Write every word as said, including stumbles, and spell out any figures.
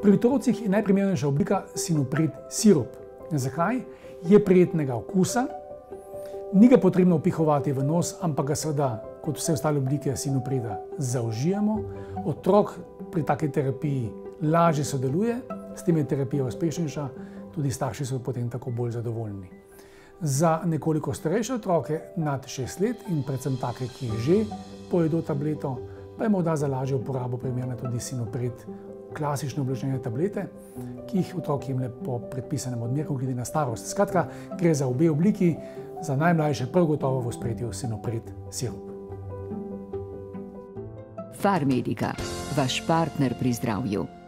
Pri otrocih je najprimernejša oblika Sinopret sirup. Zakaj? Je prijetnega okusa, ni ga potrebno vpihovati v nos, ampak ga seveda, kot vse ostale oblike Sinopreda, zaužijemo. Otrok pri taki terapiji lažje sodeluje, s tem je terapija uspešnejša, tudi starši so potem tako bolj zadovoljni. Za nekoliko starejše otroke nad šest let in predvsem take, ki že pojedo tableto, pa je morda za lažjo uporabo primerna tudi Sinopred klasične obložene tablete, ki jih otrok jemlje po predpisanem odmerku glede na starost. Skratka, gre za obe obliki, za najmlajše prav gotovo v ospredju Sinopred sirup. Farmedica, vaš partner pri zdravju.